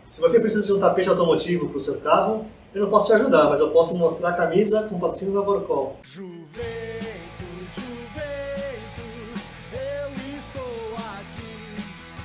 Se você precisa de um tapete automotivo para o seu carro, eu não posso te ajudar, mas eu posso mostrar a camisa com patrocínio da Borcol. Juventus, Juventus, eu estou aqui.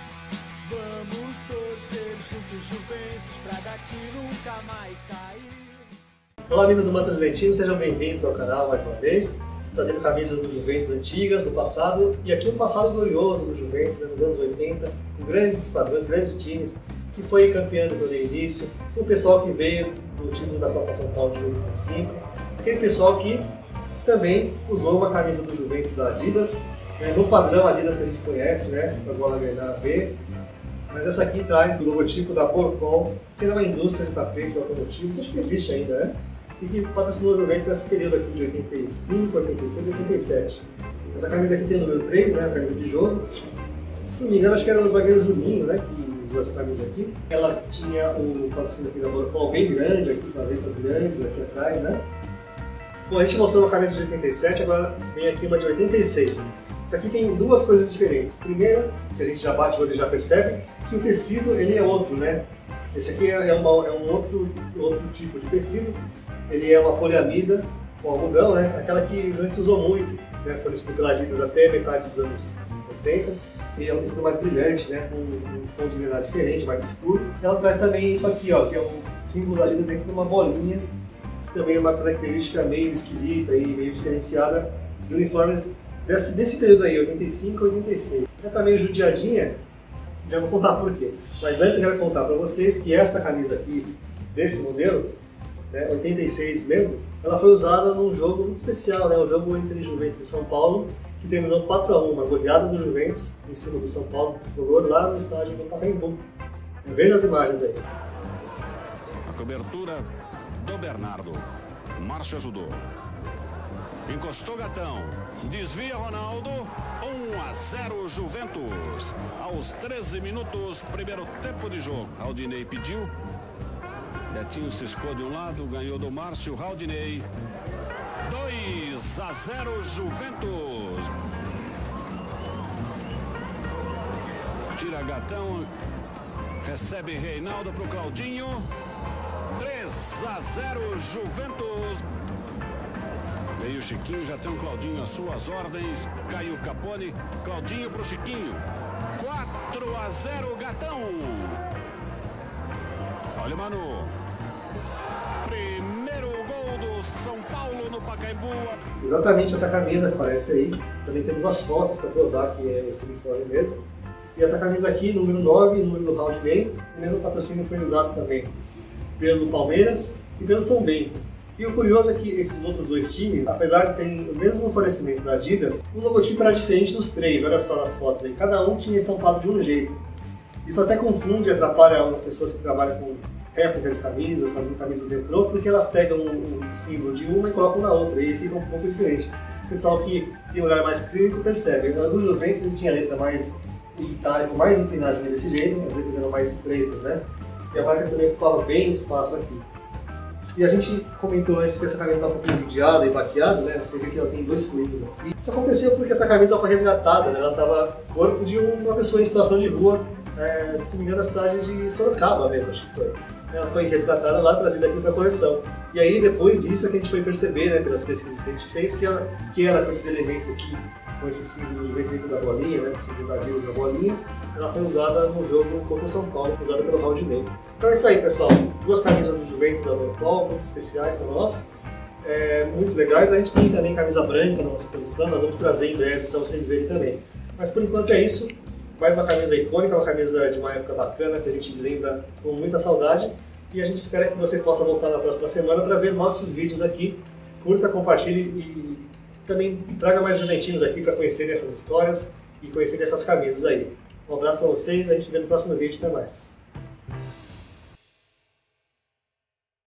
Vamos torcer juntos, Juventus, pra daqui nunca mais sair. Olá amigos do Mantra Juventino, sejam bem-vindos ao canal mais uma vez, trazendo camisas do Juventus antigas, do passado, e aqui um passado glorioso do Juventus, nos anos 80, com grandes esquadrões, grandes times, que foi campeão do torneio início, o pessoal que veio do título da Copa São Paulo de 85, aquele pessoal que também usou uma camisa do Juventus da Adidas, no padrão Adidas que a gente conhece, né, para a bola ganhar B, mas essa aqui traz o logotipo da Borcol, que era uma indústria de tapetes automotivos, acho que existe ainda, né? E que patrocinou o Juventus nesse período aqui de 85, 86 e 87. Essa camisa aqui tem o número 3, né, a camisa de jogo. Se não me engano, acho que era o zagueiro Juninho, né, que usou essa camisa aqui. Ela tinha o patrocínio aqui da Borcol bem grande, aqui com letras grandes aqui atrás, né. Bom, a gente mostrou uma camisa de 87, agora vem aqui uma de 86. Isso aqui tem duas coisas diferentes. Primeiro, que a gente já bate o olho e já percebe, que o tecido ele é outro, né. Esse aqui é um outro tipo de tecido. Ele é uma poliamida com algodão, né? Aquela que o Juventus usou muito, né? Fornecido pela Adidas até metade dos anos 80. E é um tecido mais brilhante, né? Com um tom de granada diferente, mais escuro. Ela traz também isso aqui, ó, que é um símbolo da Adidas dentro de uma bolinha, que também é uma característica meio esquisita e meio diferenciada de uniformes desse período aí, 85 e 86. Ela tá meio judiadinha, já vou contar por quê. Mas antes eu quero contar para vocês que essa camisa aqui, desse modelo, 86 mesmo, ela foi usada num jogo muito especial, né? Um jogo entre Juventus e São Paulo, que terminou 4-1, uma goleada do Juventus em cima do São Paulo, tricolor, lá no estádio do Pacaembu. Veja as imagens aí. A cobertura do Bernardo. Márcio ajudou. Encostou Gatão. Desvia Ronaldo. 1-0 Juventus. Aos 13 minutos, primeiro tempo de jogo. Aldinei pediu. Betinho ciscou de um lado, ganhou do Márcio, Haldinei. 2-0 Juventus. Tira Gatão, recebe Reinaldo para o Claudinho. 3-0 Juventus. Veio o Chiquinho, já tem um Claudinho às suas ordens. Caiu Capone, Claudinho para o Chiquinho. 4-0 Gatão. Olha o Manu. Primeiro gol do São Paulo no Pacaembu. Exatamente essa camisa que aparece aí. Também temos as fotos para provar que é esse uniforme mesmo. E essa camisa aqui, número 9, número do Haldinei. Esse mesmo patrocínio foi usado também pelo Palmeiras e pelo São Bento. E o curioso é que esses outros dois times, apesar de terem o mesmo fornecimento da Adidas, o logotipo era diferente dos três. Olha só nas fotos aí. Cada um tinha estampado de um jeito. Isso até confunde e atrapalha algumas pessoas que trabalham com réplica de camisas, fazendo camisas retrô, porque elas pegam o símbolo de uma e colocam na outra, e fica um pouco diferente. O pessoal que tem um olhar mais clínico percebe. A do Juventus ele tinha a letra mais itálica, mais inclinadinha desse jeito, as letras eram mais estreitas, né? E a marca também ocupava bem o espaço aqui. E a gente comentou antes que essa camisa estava um pouquinho judiada e baqueada, né? Você vê que ela tem dois furinhos aqui. Isso aconteceu porque essa camisa foi resgatada, né? Ela estava no corpo de uma pessoa em situação de rua, se não me engano, na cidade de Sorocaba mesmo, acho que foi. Ela foi resgatada lá, trazida aqui para a coleção. E aí, depois disso, é que a gente foi perceber, né, pelas pesquisas que a gente fez, que ela com esses elementos aqui, com esse símbolo de Juventus dentro da bolinha, né, o símbolo da Adidas da bolinha, ela foi usada no jogo contra o São Paulo, usada pelo Haldinei. Então é isso aí, pessoal. Duas camisas do Juventus da Borcol, muito especiais para nós. Muito legais. A gente tem também camisa branca na nossa coleção, nós vamos trazer em breve para vocês verem também. Mas por enquanto é isso. Mais uma camisa icônica, uma camisa de uma época bacana, que a gente lembra com muita saudade. E a gente espera que você possa voltar na próxima semana para ver nossos vídeos aqui. Curta, compartilhe e também traga mais juventinos aqui para conhecerem essas histórias e conhecerem essas camisas aí. Um abraço para vocês, a gente se vê no próximo vídeo. Até mais.